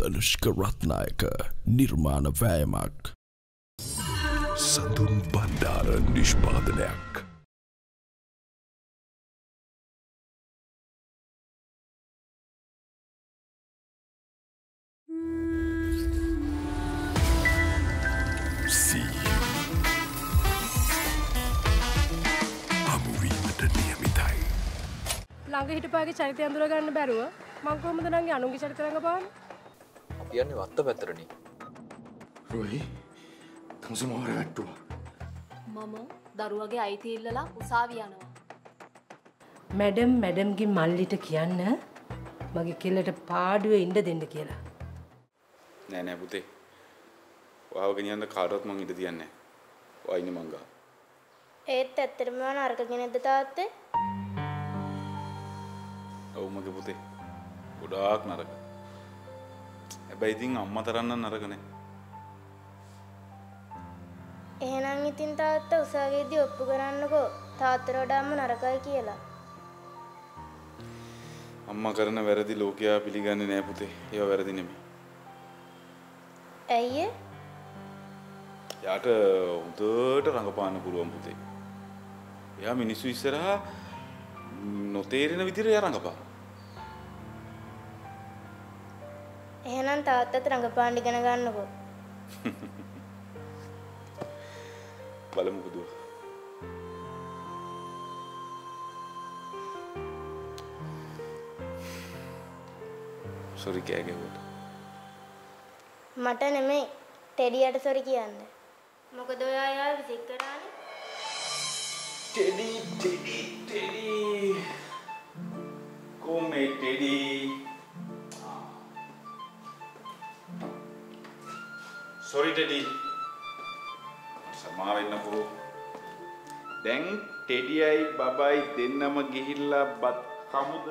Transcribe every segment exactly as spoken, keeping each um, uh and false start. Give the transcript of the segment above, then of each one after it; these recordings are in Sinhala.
ධනුෂ්ක රත්නායක නිර්මාණ වෑයමක්. සඳුන් බණ්ඩාර නිෂ්පාදනයක්. ළඟ හිටපාගේ චරිතය අඳුර ගන්න බැරුව මං කොහොමද නංගි අනුන්ගේ චරිත රඟපාන්නේ? අපි යන්නේ වත්ත පැත්තටනේ. රොයි තමුසේ මාර වැට්ටුවා. මම දරුවගේ අයිති ඉල්ලලා උසාවිය යනවා. මැඩම් මැඩම්ගේ මල්ලිට කියන්න මගේ කෙල්ලට පාඩුවේ ඉන්න දෙන්න කියලා. නෑ නෑ පුතේ. ඔයාව ගෙනියන්න කාටවත් මං ඉඩ තියන්නේ නෑ. ඔයා ඉන්නේ මං ගා. ඒත් ඇත්තටම මම නරක කෙනෙක්ද තාත්තේ? ඔව් මගේ පුතේ. ගොඩාක් නරක. හැබැයි ඉතින් අම්මා තරම් නම් නරක නෑ. එහෙනම් ඉතින් තාත්තා උසාවියේදී ඔප්පු කරන්නකෝ තාත්තට වඩාම නරකයි කියලා. අම්මා කරන වැරදි ලෝකයා පිළිගන්නේ නෑ පුතේ. ඒවා වැරදි නෙමෙයි. ඇයි ඒ? යාට හොඳට රඟපාන්න පුළුවන් පුතේ. එයා මිනිස්සු ඉස්සරහා නොතේරෙන විදිහට එයා රඟපාන. එහෙනම් තාත්තත් රඟපාන්න ඉගෙන ගන්නකෝ. බලමුකෝ දුව. සෝරි කෑ ගැහුවට. මට නෙමෙයි ටෙඩියට සෝරි කියන්න. මොකද ඔයා යාව විසික් කරානේ. ටෙඩි ටෙඩි ටෙඩි කොමේ ටෙඩි සෝරි ටෙඩි සමා වෙන්නකෝ. දැන් ටෙඩියයි බබයි දෙන්නම ගිහිල්ලා බත් කමුද?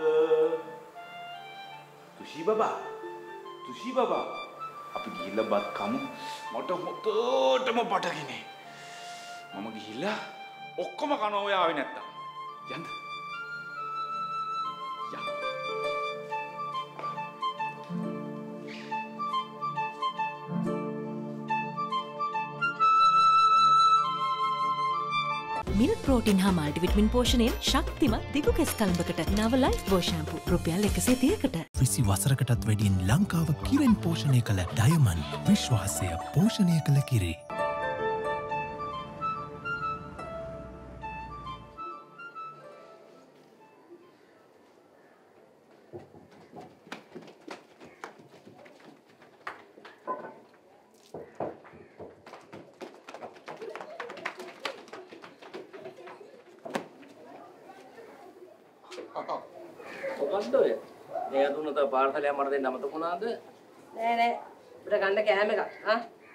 තුෂි බබා තුෂි බබා අපි ගිහිල්ලා බත් කමු. මට හොතටම බඩගිනේ. මම ගිහිල්ලා ඔක්කොම කනවා ඔයා ආවේ නැත්තම්. යන්න. යා. මිල්ක් ප්‍රෝටීන් හා මල්ටිවිටමින් පෝෂණයෙන් ශක්තිමත් දිගු කෙස් කලඹකට නව ලයිෆ් බෝ ෂැම්පූ රුපියල් එකසිය තිහකට. විසි වසරකටත් වැඩියෙන් ලංකාව කිරෙන් පෝෂණය කළ ඩයමන්ඩ් විශ්වාසය පෝෂණය කළ කිරි. මොකද්ද ඔය? මේ අඳුනත පාර්සලයක් මට දෙන්න අමතක වුණාද? නෑ නෑ. උඩ ගන්න කෑම එකක්. ආ.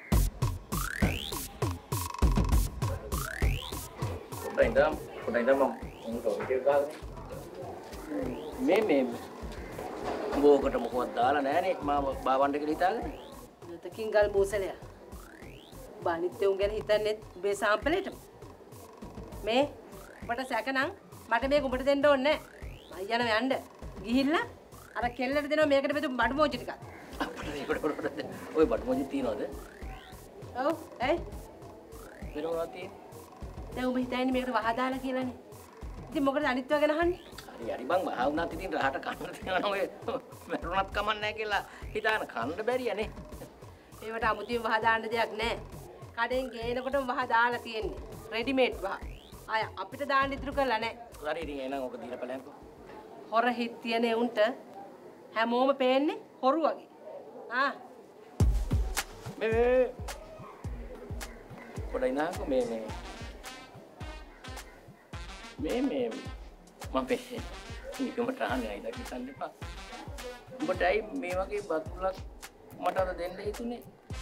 පොඩ්ඩක් ඉඳන් පොඩ්ඩක් ඉඳන් මම උන්ට ඔය ගාගෙන. මේ මේ බෝකට මොකවත් දාලා නෑනේ මම බාවන්න කියලා හිතාගෙන. නතකින් ගල් බෝසලය. බානිත් උන් ගැන හිතන්නේ උඹේ සාම්පලේට. මේ ඔබට සැකනම් මට මේක උඹට දෙන්න ඕනේ නෑ. අයියන යන්න ගිහිල්ලා අර කෙල්ලට දෙනවා මේකට බෙදු බඩු මොජි ටිකක්. අපිට ඒකට ඔය බඩු මොජි තියනවද? ඔව් ඇයි? වෙනවා තියෙන්නේ. දැන් උඹ හිතන්නේ මේකට වහ දාලා කියලානේ. ඉතින් මොකටද අනිත්වා ගැන අහන්නේ? හරි හරි බං වහ වුණත් ඉතින් රහට කන්න තියනවා ඔය මරුණත් කමක් නැහැ කියලා හිතාන කන්න බැරියනේ. ඒවට අමුතියෙන් වහ දාන්න දෙයක් නැහැ. කඩෙන් ගේනකොටම වහ දාලා තියෙන්නේ. රෙඩිමේඩ් වහ. අය අපිට දාන්න ඉතුරු කරලා නැහැ. හරි ඉතින් එහෙනම් ඔක දීලා බලන්නකෝ. හොර හිත් තියෙන උන්ට හැමෝම පේන්නේ හොරු වගේ. ආ මේ මේ පොඩ්ඩයි නාකෝ මේ මේ මේ මේ මම පෙන්නේ නිකමට අහන්නේ අයිලා කිසන්න එපා. උඹටයි මේ වගේ බත්කුලක් මට අර දෙන්න හිතුනේ.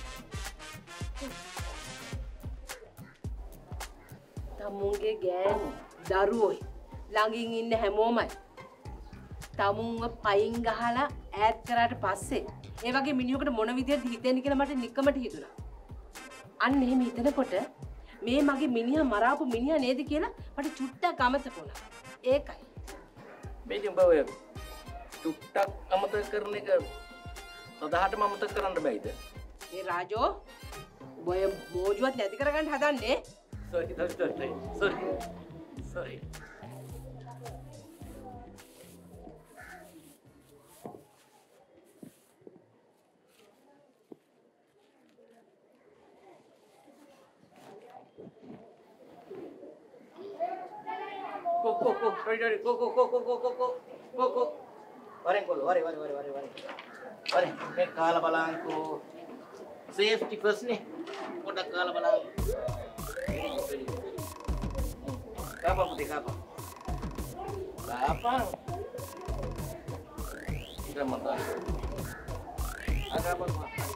තමුන්ගේ ගෑනු දරුවෝයි ළඟින් ඉන්න හැමෝමයි තමුන්ව පයින් ගහලා ඈත් කරාට පස්සේ ඒ වගේ මිනිහෙකුට මොන විදිහටද හිතෙන්නේ කියලා මට නිකමට හිතුණා. අන්න එහෙම හිතනකොට මේ මගේ මිනිහා මරාපු මිනිහා නේද කියලා මට චුට්ටක් අමතක වුණා. ඒකයි. මේ උඹ ඔය චුට්ටක් අමතක කරන එක සදාහට මම මතක කරන්න බැයිද? ඒ රාජෝ ඔය මෝජුවත් නැති කරගන්න හදන්නේ. sorry sorry sorry sorry sorry Go, go, go, ready, ready, go, go, go, go, go, go, go, go, go. Varen kolo, vare, vare, vare, vare, vare. Vare, me kala balanko. Safety first ne. Podak kala balanko. Kapa putih kapa. Kapa. Kita makan. Agak apa?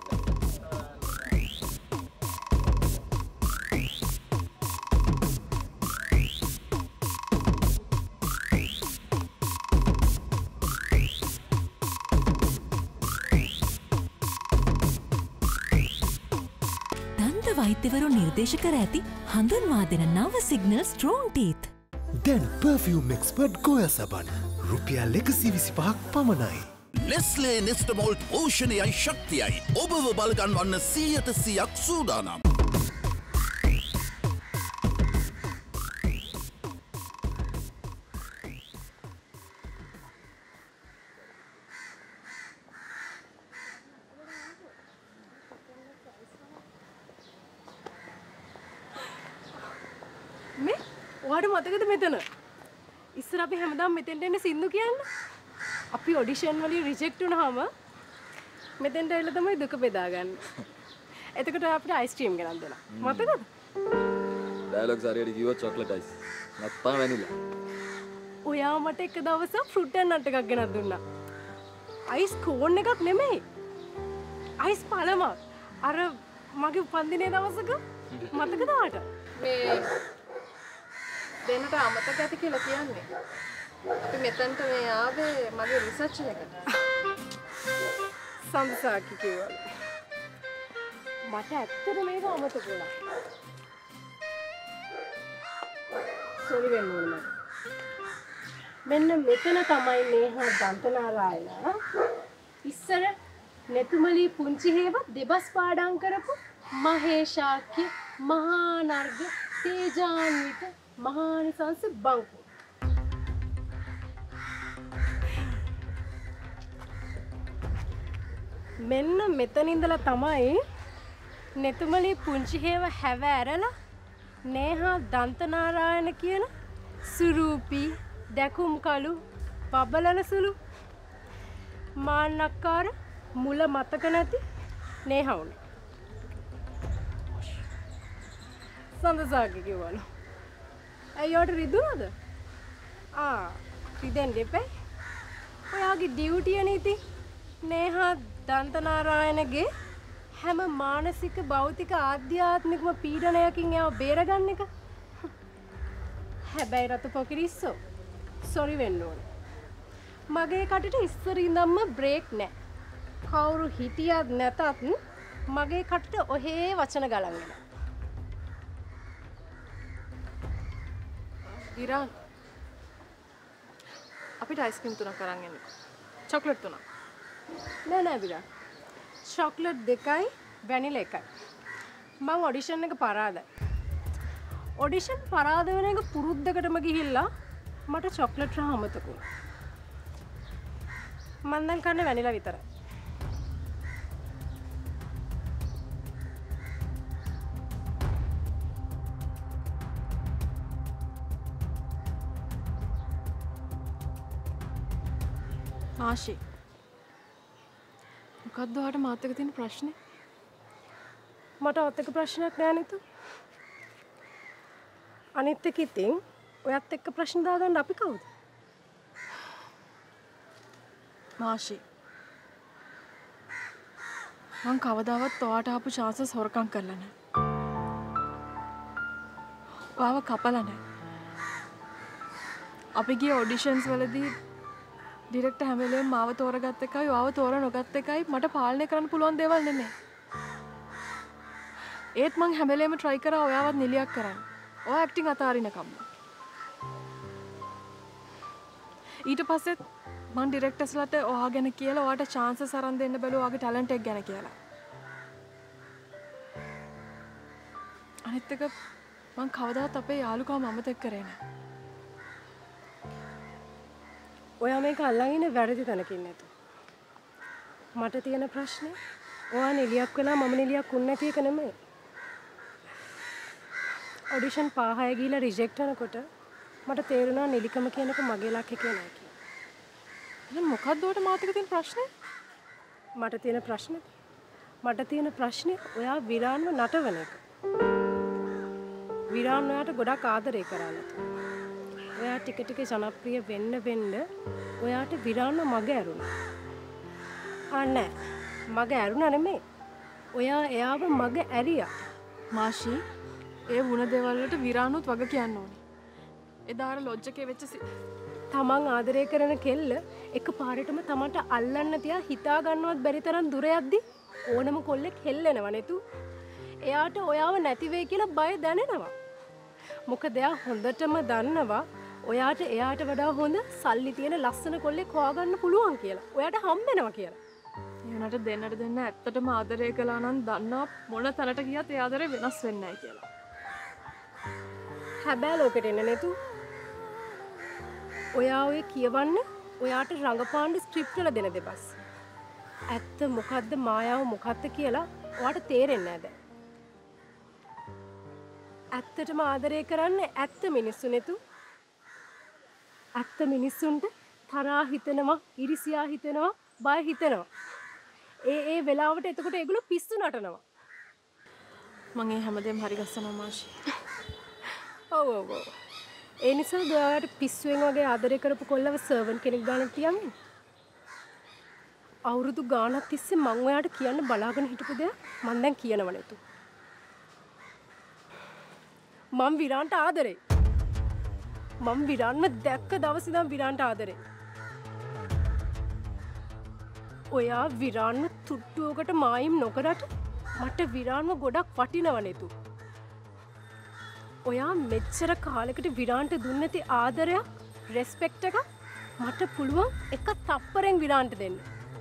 වෛද්‍යවරු නිර්දේශ කර ඇති හඳුන්වා දෙන නව සිග්නල් ස්ට්‍රෝන් ටීත්. දැන් පර්ෆියුම් එක්ස්පර්ට් ගෝයා සබන් රුපියල් එකසිය විසිපහක් පමණයි. නෙස්ලේ නෙස්ටමෝල්ට් පෝෂණයයි ශක්තියයි ඔබව බලගන්වන්න සීයට සියක් සූදානම්. ඔයාට මතකද මෙතන? ඉස්සර අපි හැමදාම මෙතෙන්ට එන්නේ සින්දු කියන්න. අපි ඔඩිෂන් වලින් රිජෙක්ට් වුණාම මෙතෙන්ට ඇවිල්ලා තමයි දුක බෙදාගන්නේ. එතකොට අපිට අයිස්ක්‍රීම් ගෙනත් දෙනවා. මතකද? ඩයලොග්ස් හරියට කිව්වොත් චොක්ලට් අයිස්. නැත්නම් වැනිලා. ඔයා මට එක දවසක් ෆෘට් ඇන්ඩ් නට් එකක් ගෙනත් දුන්නා. අයිස් කෝන් එකක් නෙමෙයි. අයිස් පළමක්. අර මගේ උපන්දිනේ දවසක මතකද ඔයාට? මේ දෙන්නට අමතක ඇති කියලා කියන්නේ. අපි මෙතනට මේ ආවේ මගේ රිසර්ච් එකට. සම්සාකි කිව්වා. මට ඇත්තට මේක අමතක වුණා. සෝරි වෙන්න ඕනේ මට. මෙන්න මෙතන තමයි මේහා දන්තනාරායන. ඉස්සර නෙතුමලී පුංචි හේව දෙබස් පාඩම් කරපු මහේශාක්‍ය මහා නර්ග තේජාන්විත මහානිසංස බංකු. මෙන්න මෙතන ඉඳලා තමයි නෙතුමලී පුංචි හේව හැව ඇරලා නේහා දන්තනාරායන කියන සුරූපී දැකුම් කළු බබලන සුළු මාන්නක්කාර මුල මතක නැති නේහා උනේ. සඳසාගේ කිව්වලු. අයියට රිදුනද? ආ රිදෙන් දෙපේ. ඔයාගේ ඩියුටිය නීති නේහා දන්තනාරායනගේ හැම මානසික භෞතික ආධ්‍යාත්මිකම පීඩනයකින් එයාව බේරගන්න එක. හැබැයි රතු පොකිරිස්සෝ සොරි වෙන්න ඕනේ. මගේ කටට ඉස්සර ඉඳන්ම බ්‍රේක් නැහැ. කවුරු හිටියත් නැතත් මගේ කටට ඔහේ වචන ගලන්ගෙන. ඉරාන් අපිට අයිස්ක්‍රීම් තුනක් අරන් එන්න. චොක්ලට් තුනක්. නෑ නෑ විරාන්. චොක්ලට් දෙකයි වැනිලා එකයි. මම ඔඩිෂන් එක පරාදයි. ඔඩිෂන් පරාද වෙන එක පුරුද්දකටම ගිහිල්ලා මට චොක්ලට් රහ අමතක වුණා. මම දැන් කන්නේ වැනිලා විතරයි. ආශි මොකක්ද ඔයාට මාත් එක්ක තියෙන ප්‍රශ්නේ? මට ඔත් එක්ක ප්‍රශ්නයක් නෑ නේද? අනිත් එක ඉතින් ඔයත් එක්ක ප්‍රශ්න දාගන්න අපි කවුද? මාෂි මං කවදාවත් ඔයාට ආපු chance හොරකම් කරලා නෑ. ඔයාව කපලා නෑ. අපි ගිය ඔඩිෂන්ස් වලදී ඩිරෙක්ටර් හැම වෙලේම මාව තෝරගත්ත එකයි ඔයාව තෝර නොගත්ත එකයි මට පාලනය කරන්න පුළුවන් දේවල් නෙමෙයි. ඒත් මං හැම වෙලේම try කරා ඔයාවත් නිලියක් කරන්න. ඔයා ඇක්ටිං අතාරිනකම්. ඊට පස්සේ මං ඩිරෙක්ටර්ස්ලාට ඔයා ගැන කියලා ඔයාට chance සරන් දෙන්න බැලුවා ඔයාගේ ටැලන්ට් එක ගැන කියලා. අනිත් එක මං කවදාවත් අපේ යාළුකම අමතක කරේ නෑ. ඔයා මේක අල්ලන් ඉන්නේ වැරදි තැනකින් නේද? මට තියෙන ප්‍රශ්නේ ඔයා නිලියක් වෙලා මම නිලියක් වුණ නැති එක නෙමෙයි. ඔඩිෂන් පහය ගිහලා රිජෙක්ට් වෙනකොට මට තේරුණා නිලිකම කියන එක මගේ ලක් එකේ නෑ කියලා. දැන් මොකද්ද ඔයාට මාත් එක්ක තියෙන ප්‍රශ්නේ? මට තියෙන ප්‍රශ්නේ මට තියෙන ප්‍රශ්නේ ඔයා විරාන්ව නටවන එක. විරාන් ඔයාට ගොඩක් ආදරේ කරලා. ඔයා ටික ටික ජනප්‍රිය වෙන්න වෙන්න ඔයාට විරාන්ව මග ඇරුණා. ආ නෑ. මග ඇරුණා නෙමෙයි. ඔයා එයාව මග ඇරියා. මාෂි ඒ වුණ දේවල් වලට විරානුත් වග කියන්න ඕනේ. එදා අර ලොජ් එකේ වෙච්ච තමන් ආදරය කරන කෙල්ල එකපාරටම තමන්ට අල්ලන්න තියා හිතා ගන්නවත් බැරි තරම් දුර යද්දි ඕනම කොල්ලෙක් හෙල්ලෙනවා නේතු. එයාට ඔයාව නැති වෙයි කියලා බය දැනෙනවා. මොකද එයා හොඳටම දන්නවා ඔයාට එයාට වඩා හොඳ සල්ලි තියෙන ලස්සන කොල්ලෙක් හොයාගන්න පුළුවන් කියලා. ඔයාට හම්බෙනවා කියලා. ඒ වුණාට දෙන්නට දෙන්න ඇත්තටම ආදරය කළා නම් දන්නා මොන තැනට ගියත් ඒ ආදරේ වෙනස් වෙන්නේ නැහැ කියලා. හැබැයි ලෝකෙට එන්න නේතු. ඔයා ඔය කියවන්නේ ඔයාට රංගපාන්න ස්ක්‍රිප්ට් වල දෙන දෙබස්. ඇත්ත මොකද්ද මායාව මොකද්ද කියලා ඔයාට තේරෙන්නේ නැහැ දැන්. ඇත්තටම ආදරය කරන්නේ ඇත්ත මිනිස්සු නේතු. ඇත්ත මිනිස්සුන්ට තරහා හිතෙනවා, ඉරිසියා හිතෙනවා, බය හිතෙනවා. ඒ ඒ වෙලාවට එතකොට ඒගොල්ලෝ පිස්සු නටනවා. මම ඒ හැමදේම හරි ගස්සනවා මාෂි. ඔව් ඔව් ඔව්. ඒ නිසා ඔයාලට පිස්සුවෙන් වගේ ආදරය කරපු කොල්ලව සර්වන් කෙනෙක් ගානක් තියන්නේ. අවුරුදු ගානක් තිස්සේ මං ඔයාට කියන්න බලාගෙන හිටපු දේ මං දැන් කියනව නේතු. මම විරාන්ට ආදරේ. මම විරාන්ව දැක්ක දවසේ ඉඳන් විරාන්ට ආදරේ. ඔයා විරාන්ව තුට්ටුවකට මායිම් නොකරට මට විරාන්ව ගොඩක් වටිනව නේතු. ඔයා මෙච්චර කාලෙකට විරාන්ට දුන්නේ නැති ආදරයක්, රෙස්පෙක්ට් එකක් මට පුළුවන් එක තප්පරෙන් විරාන්ට දෙන්න.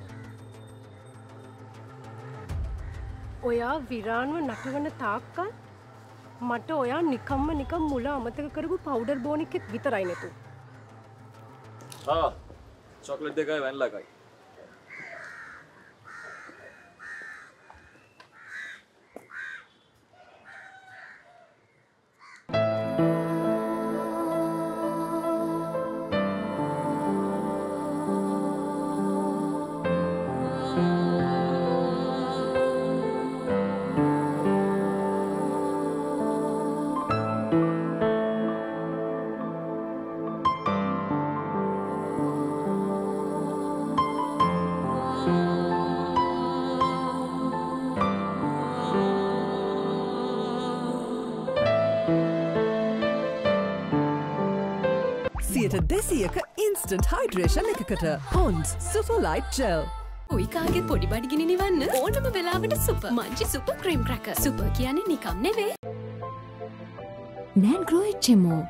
ඔයා විරාන්ව නටවන තාක්කල් මට ඔයා නිකම්ම නිකම් මුල අමතක කරපු පවුඩර් බෝනික්ෙක් විතරයි නේතු. ආ චොක්ලට් දෙකයි වැනිලා එකයි. දෙසියක ඉන්ස්ටන්ට් හයිඩ්‍රේෂන් එකකට පොන්ඩ්ස් සුපර් ලයිට් ජෙල්. ඔයි කාගේ පොඩි බඩගිනි නිවන්න ඕනම වෙලාවට super. Munchee super cream cracker. Super කියන්නේ නිකම් නෙවෙයි. NAN grow H M O.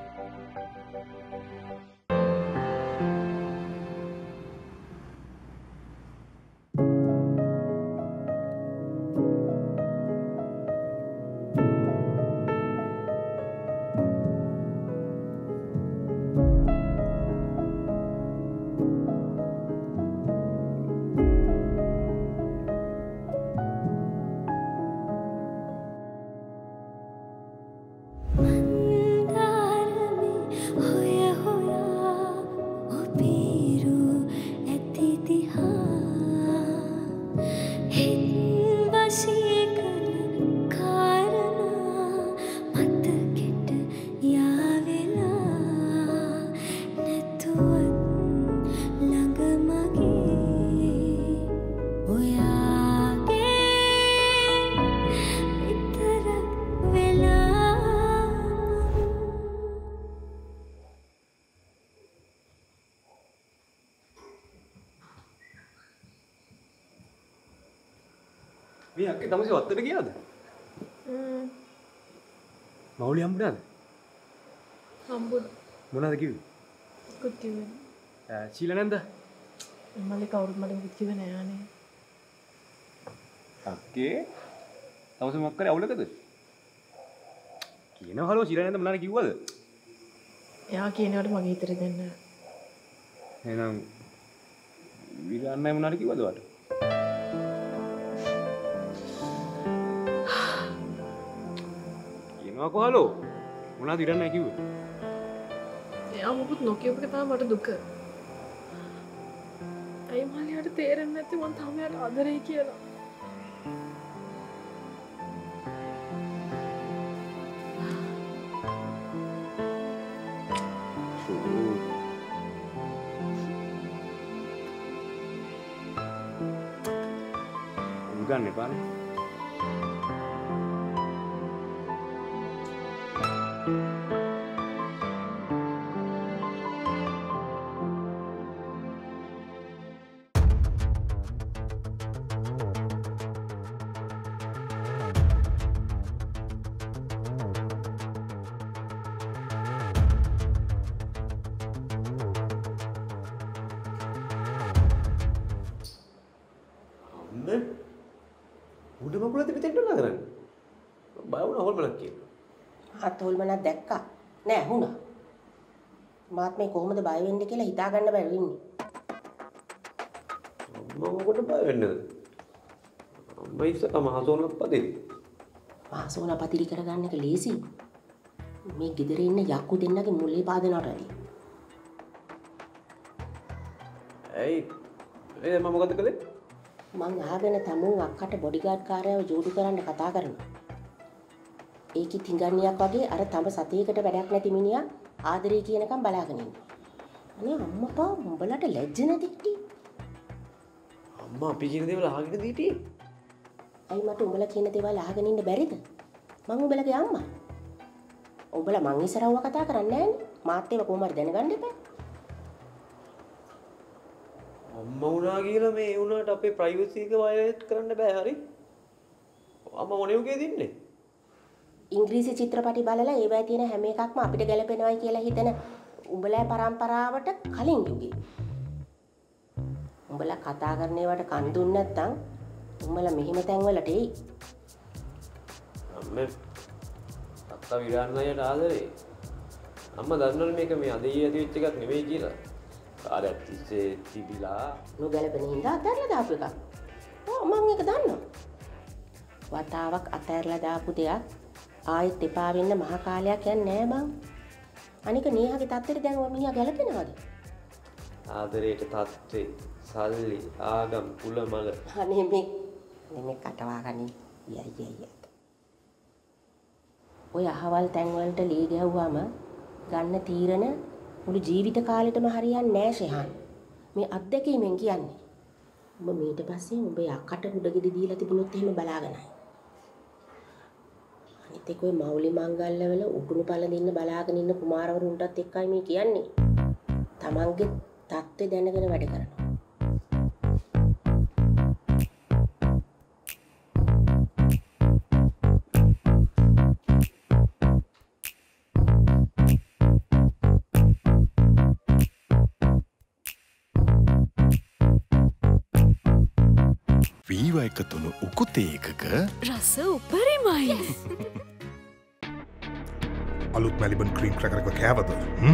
මේ අක්කේ තමසේ වත්තට ගියාද? හ්ම්. මවුලි හම්බුණාද? හම්බුණා. මොනවද කිව්වේ? කුටි වෙන. ආ චීලා නැන්ද? මල්ලි කවුරුත් මට මුකුත් කිව්වේ නෑ අනේ. අක්කේ තවස මොකක් කරේ අවුලකද? කියනවා හලෝ චිරා නේද මොනාර කිව්වද? එයා කියනවට මගේ හිතට දෙන්න. එහෙනම් විරන්නයි මොනාර කිව්වද වට? කියනවා කොහලෝ මොනාද විරන්නයි කිව්වේ? එයා මොකුත් නොකියපු එක තමයි මට දුක. අයි මල්ලියට තේරෙන්නේ නැත්තේ මං තාම එයාට ආදරේ කියලා. ගන්න එපානේ. උඩ මකුලත් පිටින්ට නා කරන්නේ. බය වුණා හොල්මනක් කියනවා. හත් හොල්මනක් දැක්කා. නෑ වුණා. මාත් මේ කොහොමද බය වෙන්නේ කියලා හිතා ගන්න බැරි වෙන්නේ. අම්මා මොකට බය වෙන්නේද? අම්මා ඉස්සක මහසෝන පදිරි. මහසෝන පදිරි කරගන්න එක ලේසි. මේ ගෙදර ඉන්න යක්කු දෙන්නගේ මුල්ලේ පාදනට ඇති. ඇයි? ඒ මම මොකද කළේ? මං ආගෙන තමුන් අක්කට බොඩිගාඩ් කාර්යව ජෝඩු කරන්න කතා කරනවා. ඒකි තිඟන්නියක් වගේ අර තඹ සතියකට වැඩක් නැති මිනිහා ආදරේ කියනකම් බලාගෙන ඉන්නවා. අනේ අම්මපා උඹලට ලැජ්ජ නැති කිටි. අම්මා අපි කියන දේවල් අහගෙන දීටි. අයි මට උඹලා කියන දේවල් අහගෙන ඉන්න බැරිද? මං උඹලගේ අම්මා. උඹලා මං ඉස්සරවව කතා කරන්නේ නැන්නේ. මාත් ඒව කොහොම හරි දැනගන්න එපා. අම්මා වුණා කියලා මේ වුණාට අපේ ප්‍රයිවසි එක වයලට් කරන්න බෑ හරි. අම්මා මොනේ උගේ දින්නේ? ඉංග්‍රීසි චිත්‍රපටි බලලා ඒවයි තියෙන හැම එකක්ම අපිට ගැලපෙනවයි කියලා හිතන උඹලා පරම්පරාවට කලින් යුගේ. උඹලා කතා කරන ඒවට කන් දුන්නේ නැත්නම් උඹලා මෙහිම තැන්වලට එයි. අම්මේ අත්තා විරාන්නයට ආදරේ. අම්මා දන්නවනේ මේක මේ අද ඊයේ ඇති වෙච්ච එකක් නෙවෙයි කියලා. කාර්යයක් තිස්සේ තිබිලා නොගැලපෙන හින්දා අතහැරලා දාපු එකක්. ඔව් මම ඒක දන්නවා. වතාවක් අතහැරලා දාපු දෙයක් ආයෙත් එපා වෙන්න මහ කාලයක් යන්නේ නෑ බං. අනික නීහාගේ තත්ත්වෙට දැන් ඔය මිනිහා ගැලපෙනවද? ආදරේට තත්ත්වේ සල්ලි ආගම් කුල මල අනේ මේ මේ කටවා ගනි යයි යයි. ඔය අහවල් තැන් වලට ලී ගැහුවාම ගන්න තීරණ මුළු ජීවිත කාලෙටම හරියන්නේ නෑ ෂෙහන්. මේ අත්දැකීමෙන් කියන්නේ. උඹ මීට පස්සේ උඹ යකට උඩගෙඩි දීලා තිබුණොත් එහෙම බලාගෙනයි. අනිත් ඒක ඔය මෞලි මංගල්‍යවල උකුණු පළඳින්න බලාගෙන ඉන්න කුමාරවරුන්ටත් එක්කයි මේ කියන්නේ. තමන්ගේ தත්ත්වය දැනගෙන වැඩ කරනවා. වීවා එකතුණු උකුතේ එකක රස උපරිමයි. අලුත් මැලිබන් ක්‍රීම් ක්‍රැකර් එක කෑවද? හ්ම්?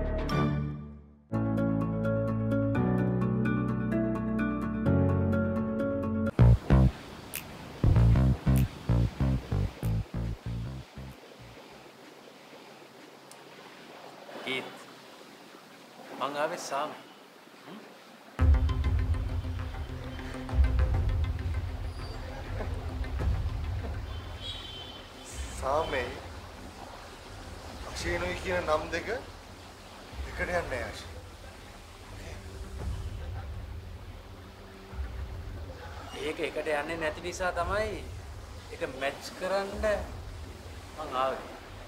ගීත් මං ආවේ සාම සාමේ අක්ෂේනෝයි කියන නම් දෙක එකට යන්නේ නැහැ අක්ෂේ. ඒක එකට යන්නේ නැති නිසා තමයි ඒක මැච් කරන්න මං ආවේ.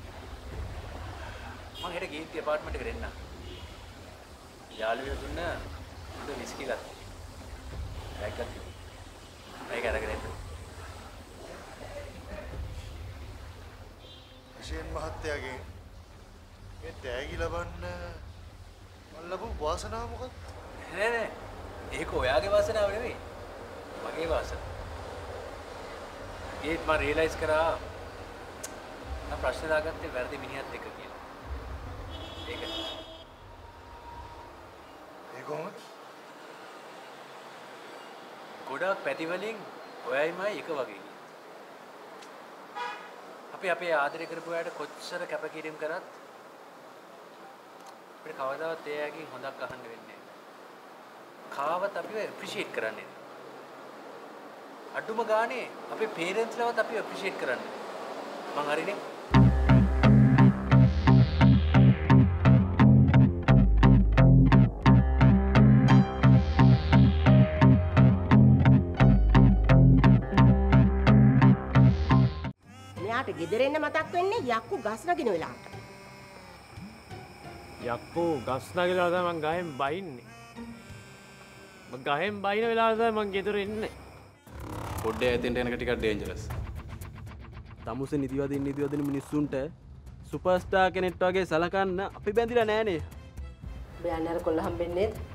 මං හෙට ගීත් ඇපාර්ට්මන්ට් එකට එන්න. යාළුවෙක් දුන්න උඩ විස්කිලත්. ඒකත් ඒක අරගෙන එන්න. අක්ෂේන් මහත්තයාගෙන් මේ තෑගි ලබන්න මම ලැබු වාසනාව මොකක්ද? නෑ නෑ ඒක ඔයාගේ වාසනාව නෙවෙයි. මගේ වාසනාව. ඒත් මම රියලයිස් කරා මම ප්‍රශ්න දාගත්තේ වැරදි මිනිහත් එක්ක කියලා. ඒක ඒ කොහොමද? ගොඩාක් පැති වලින් ඔයයිමයි එක වගේ. අපි අපේ ආදරය කරපු අයට කොච්චර කැපකිරීම කරත් අපිට කවදාවත් එයාගෙන් හොඳක් අහන්න වෙන්නේ නැහැ. කාවත් අපිව ඇප්‍රීෂিয়েට් කරන්නේ නැහැ. අඩුම ගානේ අපේ පේරන්ට්ස්ලවත් අපිව ඇප්‍රීෂিয়েට් කරන්නේ. මං හරිනේ. ගෙදර එන්න මතක් වෙන්නේ යක්කු ගස් නගින වෙලාවට. යක්කෝ ගස් නගිලා තමයි මං ගහෙන් බයින්නේ. මං ගහෙන් බයින වෙලාවට තමයි මං ගෙදර එන්නේ. පොඩ්ඩේ ඇතෙන්ට එනක ටිකක් ඩේන්ජරස්. තමුසේ නිදිවදින් නිදිවදින මිනිස්සුන්ට සුපර්ස්ටාර් කෙනෙක් වගේ සලකන්න අපි බැඳිලා නෑනේ. ඔබ යන්න අර කොල්ල හම්බෙන්නේ